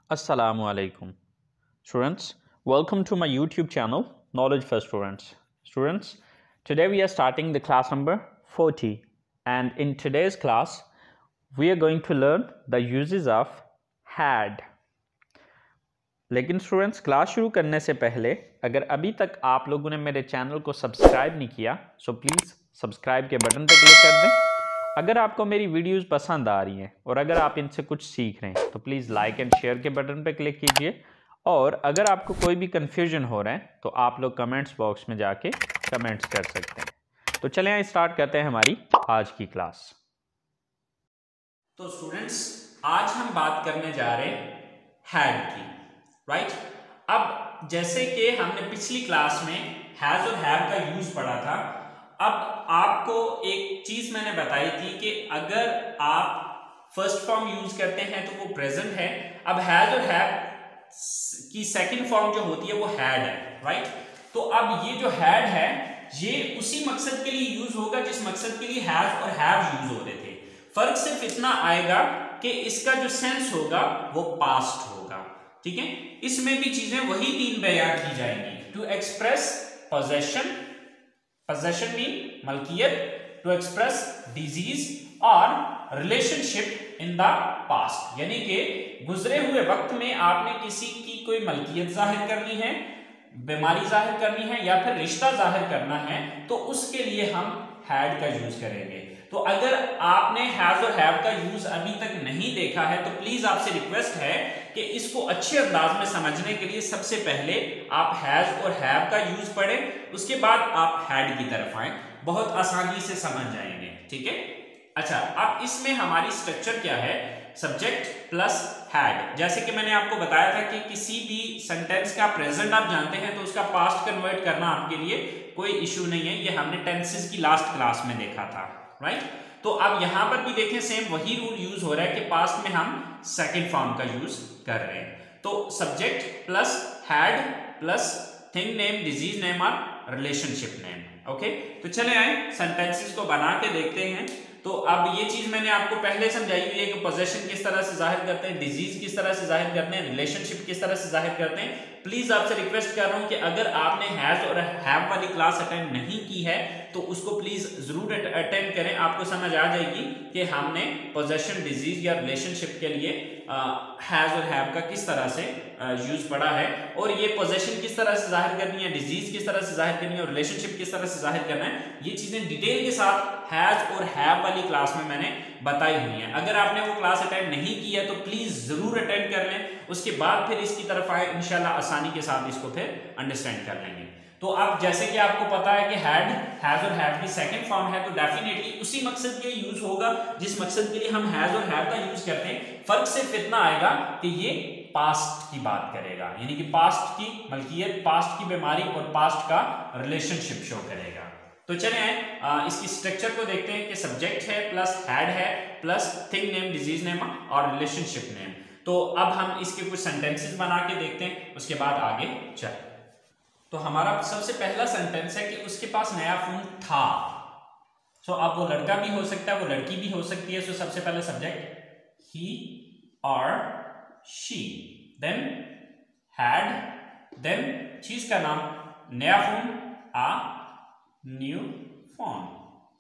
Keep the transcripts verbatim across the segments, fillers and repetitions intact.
Assalamu alaikum. Students, welcome to my YouTube channel, Knowledge for Students. Students, today we are starting the class number forty, and in today's class, we are going to learn the uses of had. लेकिन students class शुरू करने से पहले अगर अभी तक आप लोगों ने मेरे चैनल को सब्सक्राइब नहीं किया सो प्लीज़ सब्सक्राइब के बटन पर क्लिक कर दें। अगर आपको मेरी वीडियोस पसंद आ रही हैं और अगर आप इनसे कुछ सीख रहे हैं तो प्लीज़ लाइक एंड शेयर के बटन पर क्लिक कीजिए। और अगर आपको कोई भी कन्फ्यूजन हो रहा है तो आप लोग कमेंट्स बॉक्स में जाके कमेंट्स कर सकते हैं। तो चलें स्टार्ट करते हैं हमारी आज की क्लास। तो स्टूडेंट्स, आज हम बात करने जा रहे हैं हैड की, राइट। अब जैसे कि हमने पिछली क्लास में हैज और हैव का यूज पढ़ा था, अब आपको एक चीज मैंने बताई थी कि अगर आप फर्स्ट फॉर्म यूज करते हैं तो वो प्रेजेंट है। अब हैज और हैव की सेकंड फॉर्म जो होती है वो हैड है, राइट। तो अब ये जो हैड है ये उसी मकसद के लिए यूज होगा जिस मकसद के लिए हैज और हैव यूज होते थे। फर्क सिर्फ इतना आएगा कि इसका जो सेंस होगा वो पास्ट होगा, ठीक है। इसमें भी चीजें वही तीन बयान की जाएंगी। To express possession, possession mean मलकियत, टू एक्सप्रेस डिजीज और रिलेशनशिप इन द पास्ट, यानी कि गुजरे हुए वक्त में आपने किसी की कोई मलकियत जाहिर करनी है, बीमारी जाहिर करनी है या फिर रिश्ता जाहिर करना है तो उसके लिए हम हैड का यूज करेंगे। तो अगर आपने हैज और हैव का यूज अभी तक नहीं देखा है तो प्लीज आपसे रिक्वेस्ट है कि इसको अच्छे अंदाज में समझने के लिए सबसे पहले आप हैज और हैव का यूज पढ़ें, उसके बाद आप हैड की तरफ आए, बहुत आसानी से समझ जाएंगे, ठीक है। अच्छा, अब इसमें हमारी स्ट्रक्चर क्या है? Subject plus had. जैसे कि मैंने आपको बताया था कि किसी भी सेंटेंस का प्रेजेंट आप जानते हैं तो उसका पास्ट कन्वर्ट करना आपके लिए कोई इश्यू नहीं है। ये हमने टेंसेस की लास्ट क्लास में देखा था, राइट। तो अब यहां पर भी देखें सेम वही रूल यूज हो रहा है कि पास्ट में हम सेकंड फॉर्म का यूज कर रहे हैं। तो subject plus had plus thing name, disease name और रिलेशनशिप नेम, ओके। तो चले आए सेंटेंसेस को बना के देखते हैं। तो अब ये चीज मैंने आपको पहले समझाई हुई है कि पोजेशन किस तरह से जाहिर करते हैं, डिजीज किस तरह से जाहिर करते हैं, रिलेशनशिप किस तरह से जाहिर करते हैं। प्लीज आपसे रिक्वेस्ट कर रहा हूं कि अगर आपने हैज और हैव वाली क्लास अटेंड नहीं की है तो उसको प्लीज जरूर अटेंड करें। आपको समझ आ जाएगी कि हमने पोजेशन, डिजीज या रिलेशनशिप के लिए हैज और हैव का किस तरह से यूज पढ़ा है और ये पोजेशन किस तरह से जाहिर करनी है, डिजीज किस तरह से जाहिर करनी है और रिलेशनशिप किस तरह से जाहिर करना है। ये चीजें डिटेल के साथ हैज और हैव वाली क्लास में मैंने बताई हुई है। अगर आपने वो क्लास अटेंड नहीं की है तो प्लीज जरूर अटेंड कर लें, उसके बाद फिर इसकी तरफ आए, इंशाल्लाह आसानी के साथ इसको फिर अंडरस्टैंड कर लेंगे। तो अब जैसे कि आपको पता है कि हैड, हैज और हैव की सेकंड फॉर्म है तो डेफिनेटली उसी मकसद के लिए यूज होगा जिस मकसद के लिए हम हैज और हैव का यूज करते हैं। फर्क सिर्फ इतना आएगा कि ये पास्ट की बात करेगा, यानी कि पास्ट की मलकियत, पास्ट की बीमारी और पास्ट का रिलेशनशिप शो करेगा। तो चले आ, इसकी स्ट्रक्चर को देखते हैं कि सब्जेक्ट है प्लस हैड है plus thing name, disease name और रिलेशनशिप नेम। तो अब हम इसके कुछ सेंटेंसेस बना के देखते हैं, उसके बाद आगे चल। तो हमारा सबसे पहला सेंटेंस है कि उसके पास नया फोन था। सो so, अब वो लड़का भी हो सकता है, वो लड़की भी हो सकती है। सो so, सबसे पहले सब्जेक्ट ही और शी, देन हैड, देन चीज का नाम नया phone, a new phone.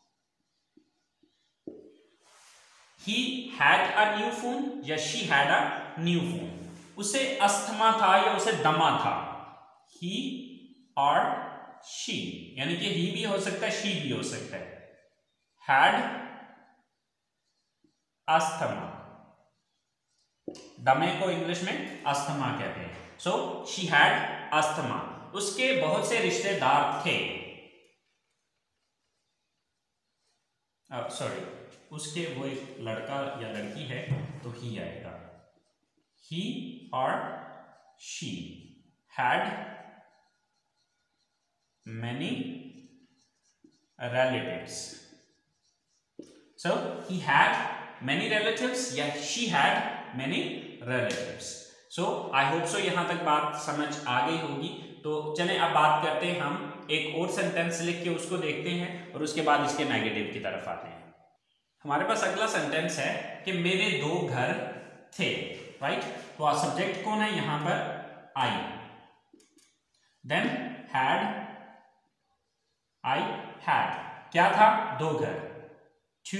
He had a new phone या she had a new phone. उसे अस्थमा था या उसे दमा था। ही और शी, यानी कि ही भी हो सकता है, शी भी हो सकता है। हैड अस्थमा, दमे को इंग्लिश में अस्थमा कहते हैं। So she had asthma. उसके बहुत से रिश्तेदार थे, सॉरी उसके वो एक लड़का या लड़की है तो ही आएगा। ही और she had many relatives. So he had many relatives या she had many relatives. So I hope so यहां तक बात समझ आ गई होगी। तो चलें अब बात करते हैं, हम एक और सेंटेंस लिख के उसको देखते हैं और उसके बाद इसके नेगेटिव की तरफ आते हैं। हमारे पास अगला सेंटेंस है कि मेरे दो घर थे, राइट। तो सब्जेक्ट कौन है यहां पर? I. Then had, I had, क्या था? दो घर, two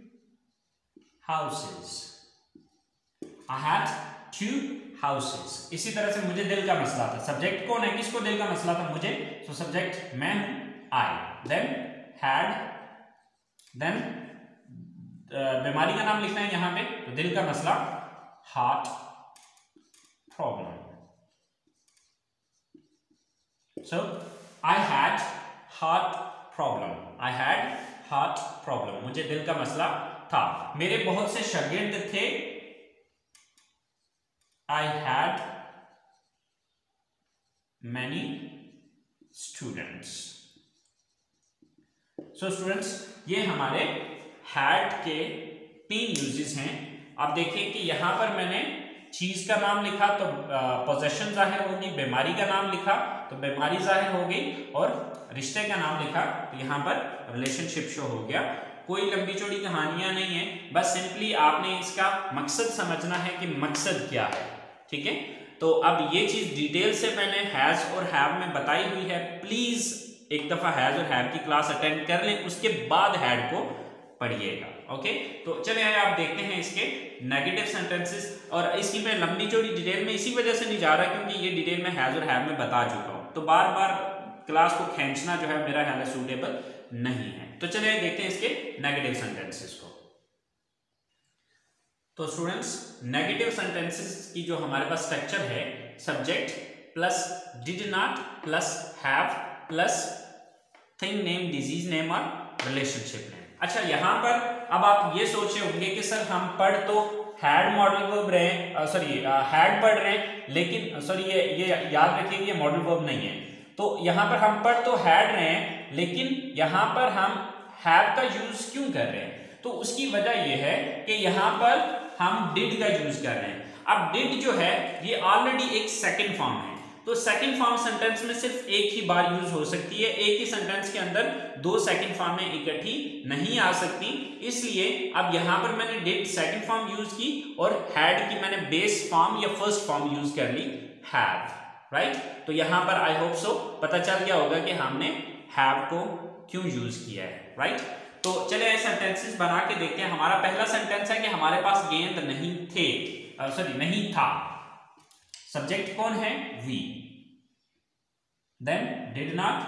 houses, I had two houses. इसी तरह से मुझे दिल का मसला था, सब्जेक्ट कौन है, किसको दिल का मसला था? मुझे। सो सब्जेक्ट मैं हूं, आई। देन हैड, देन बीमारी का नाम लिखना है यहां पे, तो दिल का मसला heart problem. So I had heart problem, I had heart problem, मुझे दिल का मसला था। मेरे बहुत से शागिर्द थे, I had many students. So students, ये हमारे had के तीन यूजेस हैं। अब देखिए कि यहां पर मैंने चीज का नाम लिखा तो पोजेशन जाहिर होगी, बीमारी का नाम लिखा तो बीमारी जाहिर हो गई, और रिश्ते का नाम लिखा तो यहां पर रिलेशनशिप शो हो गया। कोई लंबी चौड़ी कहानियां नहीं है, बस सिंपली आपने इसका मकसद समझना है कि मकसद क्या है, ठीक है। तो अब ये चीज डिटेल से मैंने हैज और हैव में बताई हुई है, प्लीज एक दफा हैज और हैव की क्लास अटेंड कर लें, उसके बाद हैड को पढ़िएगा। ओके, तो चलिए आइए आप देखते हैं इसके नेगेटिव सेंटेंसेस। और इसकी मैं लंबी चौड़ी डिटेल में इसी वजह से नहीं जा रहा क्योंकि ये डिटेल में हैज और हैव में बता चुका हूं, तो बार बार क्लास को खींचना जो है मेरा ख्याल है सूटेबल नहीं है। तो चलिए देखते हैं इसके नेगेटिव सेंटेंसेस को। तो स्टूडेंट्स, नेगेटिव सेंटेंसेस की जो हमारे पास स्ट्रक्चर है, subject plus did not plus have plus thing name, disease name और रिलेशनशिप नेम। अच्छा, यहां पर अब आप ये सोच रहे होंगे कि सर हम पढ़ तो हैड मॉडल वर्ब रहे, सॉरी हैड पढ़ रहे हैं, लेकिन सॉरी ये ये याद रखिए ये मॉडल वर्ब नहीं है। तो यहां पर हम पढ़ तो हैड रहे हैं, लेकिन यहां पर हम हैव का यूज क्यों कर रहे हैं? तो उसकी वजह यह है कि यहां पर हम डिड का यूज कर रहे हैं। अब डिड जो है ये ऑलरेडी एक सेकंड फॉर्म है, तो सेकंड फॉर्म सेंटेंस में सिर्फ एक ही बार यूज हो सकती है, एक ही सेंटेंस के अंदर दो सेकंड फॉर्म में इकट्ठी नहीं आ सकती। इसलिए अब यहां पर मैंने डिड सेकंड फॉर्म यूज की और हैड की मैंने बेस फॉर्म या फर्स्ट फॉर्म यूज कर ली, हैव, राइट। तो यहां पर आई होप सो पता चल गया होगा कि हमने हैव को क्यों यूज किया है, राइट। तो चलिए सेंटेंसेस बना के देखते हैं। हमारा पहला सेंटेंस है कि हमारे पास गेंद नहीं थे, सॉरी नहीं था। सब्जेक्ट कौन है? We. Then did not,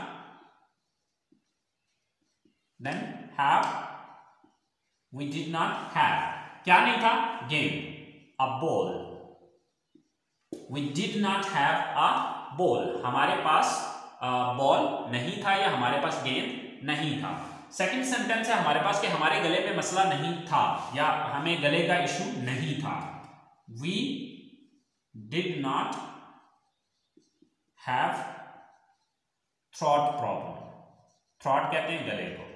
then have, we did not have. क्या नहीं था? गेंद, a ball. We did not have a ball, हमारे पास बॉल नहीं था या हमारे पास गेंद नहीं था। सेकंड सेंटेंस है हमारे पास कि हमारे गले में मसला नहीं था या हमें गले का इशू नहीं था। We did not have throat problem. Throat कहते हैं गले को।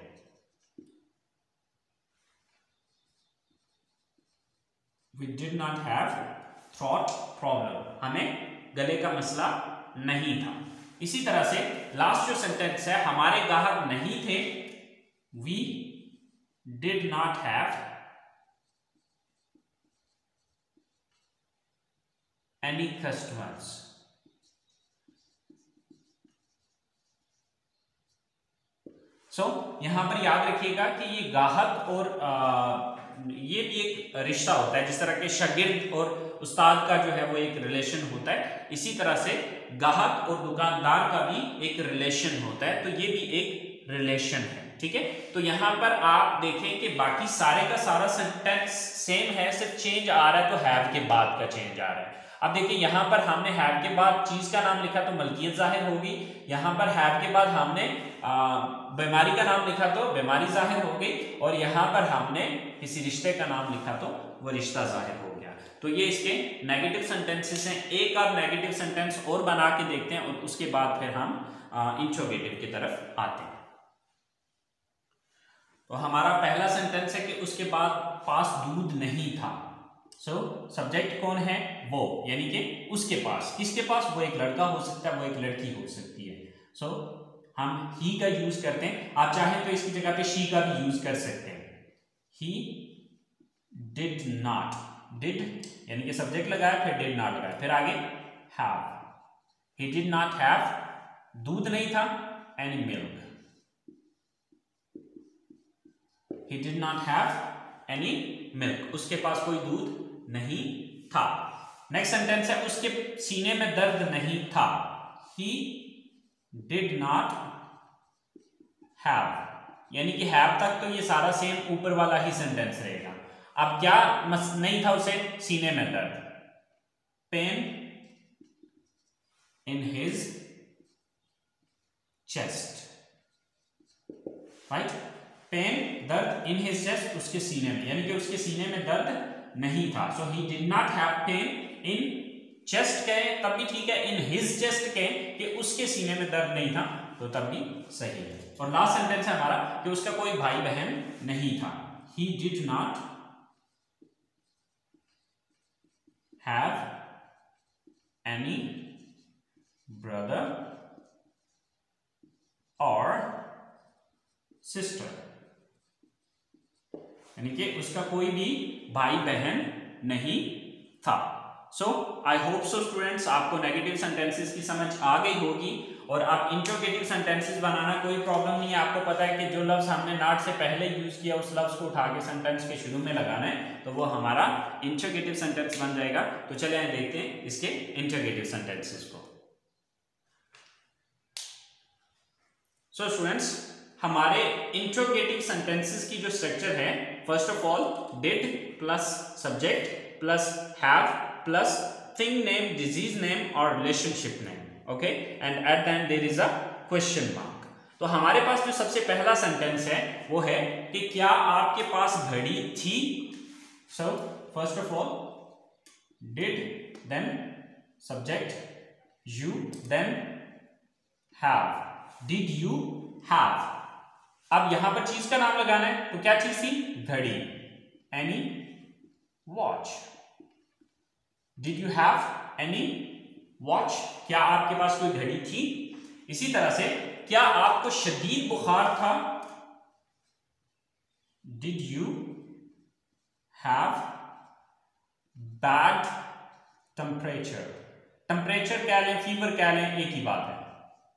We did not have throat problem, हमें गले का मसला नहीं था। इसी तरह से लास्ट जो सेंटेंस है, हमारे ग्राहक नहीं थे। We did not have any customers. So so, यहां पर याद रखिएगा कि ये गाहक और आ, ये भी एक रिश्ता होता है, जिस तरह के शागिर्द और उस्ताद का जो है वो एक रिलेशन होता है, इसी तरह से गाहक और दुकानदार का भी एक रिलेशन होता है। तो ये भी एक रिलेशन है, ठीक है। तो यहां पर आप देखें कि बाकी सारे का सारा सेंटेंस सेम है, सिर्फ चेंज आ रहा है तो हैव के बाद का चेंज आ रहा है। अब देखिए यहां पर हमने हैव के बाद चीज का नाम लिखा तो मलकियत जाहिर होगी, यहां पर हैव के बाद हमने बीमारी का नाम लिखा तो बीमारी जाहिर हो गई, और यहां पर हमने किसी रिश्ते का नाम लिखा तो वो रिश्ता जाहिर हो गया। तो ये इसके नेगेटिव सेंटेंसेस हैं। एक और नेगेटिव सेंटेंस और बना के देखते हैं और उसके बाद फिर हम इंट्रोगेटिव की तरफ आते हैं। तो हमारा पहला सेंटेंस है कि उसके बाद पास दूध नहीं था। सो so, सब्जेक्ट कौन है? वो, यानी कि उसके पास। किसके पास? वो एक लड़का हो सकता है, वो एक लड़की हो सकती है। सो so, हम ही का यूज करते हैं। आप चाहें तो इसकी जगह पे शी का भी यूज कर सकते हैं। ही डिड नॉट, डिड यानी कि सब्जेक्ट लगाया, फिर डिड नॉट लगाया, फिर आगे have. He did not have, दूध नहीं था, any milk. He did not have any milk, उसके पास कोई दूध नहीं था। नेक्स्ट सेंटेंस है उसके सीने में दर्द नहीं था। ही डिड नॉट हैव, यानी कि हैव तक तो ये सारा सेम ऊपर वाला ही सेंटेंस रहेगा। अब क्या मस नहीं था उसे? सीने में दर्द, pain in his chest, right. Pain, दर्द, इन हिज चेस्ट, उसके सीने में, यानी कि उसके सीने में दर्द नहीं था। So he did not have pain in chest कहे तब भी ठीक है, इन हिज चेस्ट कहे कि उसके सीने में दर्द नहीं था तो तब भी सही है। और लास्ट सेंटेंस है हमारा कि उसका कोई भाई बहन नहीं था। He did not have any brother और सिस्टर, यानी कि उसका कोई भी भाई बहन नहीं था। So I hope so students, आपको नेगेटिव सेंटेंसेस की समझ आ गई होगी और आप इंट्रोगेटिव सेंटेंसेस बनाना कोई प्रॉब्लम नहीं है। आपको पता है कि जो लफ्ज हमने नॉट से पहले यूज किया उस लफ्ज को उठा के सेंटेंस के शुरू में लगाना है, तो वो हमारा इंट्रोगेटिव सेंटेंस बन जाएगा। तो चलिए आइए देखते हैं इसके इंट्रोगेटिव सेंटेंसेस को। सो स्टूडेंट्स, हमारे इंट्रोगेटिव सेंटेंसेस की जो स्ट्रक्चर है, first of all did plus subject plus have plus thing name, disease name और relationship name, okay, and at the end there is a question mark. तो हमारे पास जो सबसे पहला सेंटेंस है वो है कि क्या आपके पास घड़ी थी। So first of all did, then subject you, then have. Did you have. अब यहां पर चीज का नाम लगाना है, तो क्या चीज थी? घड़ी, any watch. Did you have any watch, क्या आपके पास कोई घड़ी थी। इसी तरह से क्या आपको शदीद बुखार था। Did you have bad temperature. Temperature क्या लें, फीवर क्या लें, एक ही बात है।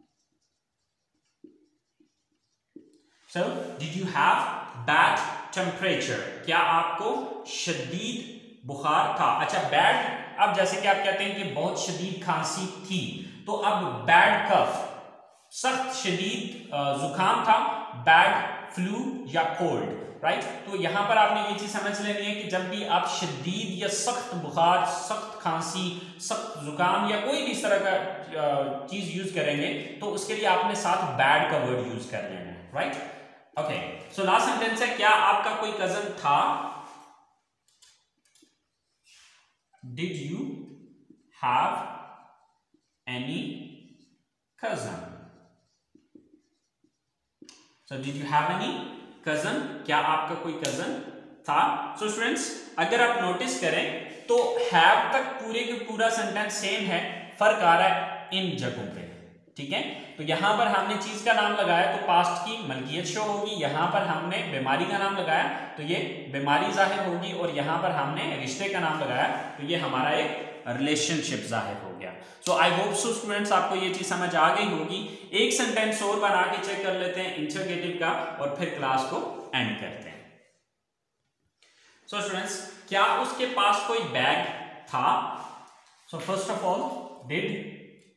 So did you have bad temperature, क्या आपको शदीद बुखार था। अच्छा, बैड, अब जैसे कि आप कहते हैं कि बहुत शदीद खांसी थी, तो अब बैड कफ, सख्त शदीद जुकाम था, बैड फ्लू या कोल्ड, राइट। तो यहां पर आपने ये चीज समझ लेनी है कि जब भी आप शदीद या सख्त बुखार, सख्त खांसी, सख्त जुकाम या कोई भी इस तरह का चीज यूज करेंगे तो उसके लिए आपने साथ बैड का वर्ड यूज कर लेना है, right. Okay, so last sentence है क्या आपका कोई कजन था। Did you have any cousin? So did you have any cousin? क्या आपका कोई cousin था। So students, अगर आप नोटिस करें तो have तक पूरे के पूरा सेंटेंस सेम है, फर्क आ रहा है इन जगहों पे, ठीक है। तो यहां पर हमने चीज का नाम लगाया तो पास्ट की मलकियत शो होगी, यहां पर हमने बीमारी का नाम लगाया तो ये बीमारी जाहिर होगी, और यहां पर हमने रिश्ते का नाम लगाया तो ये हमारा एक रिलेशनशिप जाहिर हो गया। सो आई होप सो स्टूडेंट्स, आपको ये चीज समझ आ गई होगी। एक सेंटेंस और बना के चेक कर लेते हैं इंट्रोगेटिव का और फिर क्लास को एंड करते हैं। सो स्टूडेंट्स, क्या उसके पास कोई बैग था। So first of all did,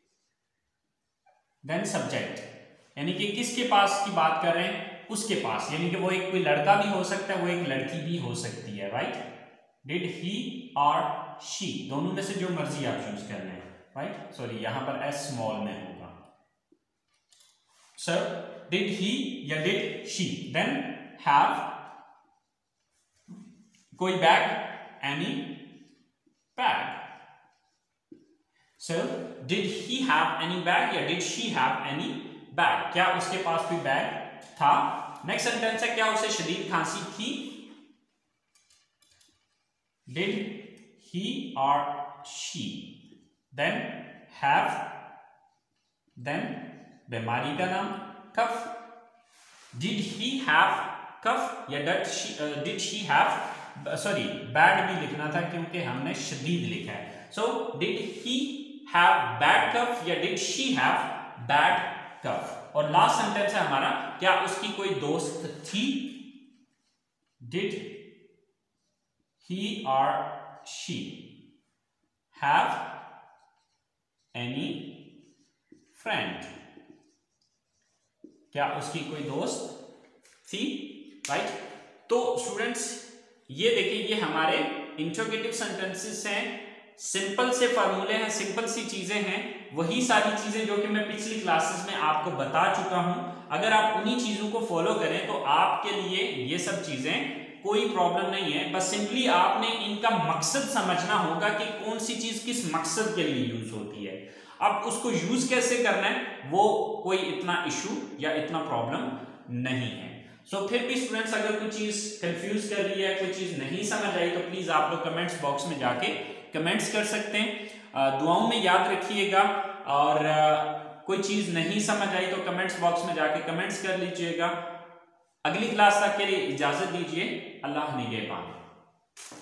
then subject, यानी कि किसके पास की बात कर रहे हैं, उसके पास, यानी कि वो एक कोई लड़का भी हो सकता है, वो एक लड़की भी हो सकती है, राइट। डिड ही और शी, दोनों में से जो मर्जी आप यूज कर रहे हैं, राइट। सॉरी, यहां पर एस स्मॉल में होगा। सर डिड ही या डिड शी, देन हैव कोई bag, any bag. So, did he have any bag या did she have any bag? क्या उसके पास कोई बैग था। नेक्स्ट सेंटेंस है क्या उसे शदीद खांसी थी। Did he or she, then have, then बीमारी का नाम कफ। Did he have कफ या did she uh, did she have sorry bad भी लिखना था क्योंकि हमने शदीद लिखा है। So did he have bad cough या did she have bad cough. और लास्ट सेंटेंस है हमारा, क्या उसकी कोई दोस्त थी? डिड ही और शी हैव एनी फ्रेंड? क्या उसकी कोई दोस्त थी? Right right? तो स्टूडेंट्स ये देखिए, ये हमारे इंट्रोगेटिव सेंटेंसेस हैं, सिंपल से फॉर्मूले हैं, सिंपल सी चीजें हैं, वही सारी चीजें जो कि मैं पिछली क्लासेस में आपको बता चुका हूं। अगर आप उन्हीं चीजों को फॉलो करें तो आपके लिए ये सब चीजें कोई प्रॉब्लम नहीं है। बस सिंपली आपने इनका मकसद समझना होगा कि कौन सी चीज किस मकसद के लिए यूज होती है। अब उसको यूज कैसे करना है वो कोई इतना इशू या इतना प्रॉब्लम नहीं है। सो so, फिर भी स्टूडेंट्स अगर कोई चीज कंफ्यूज कर रही है, कोई चीज नहीं समझ आई, तो प्लीज आप लोग कमेंट्स बॉक्स में जाके कमेंट्स कर सकते हैं। दुआओं में याद रखिएगा, और आ, कोई चीज नहीं समझ आई तो कमेंट्स बॉक्स में जाके कमेंट्स कर लीजिएगा। अगली क्लास तक के लिए इजाजत दीजिए। अल्लाह निगहबान।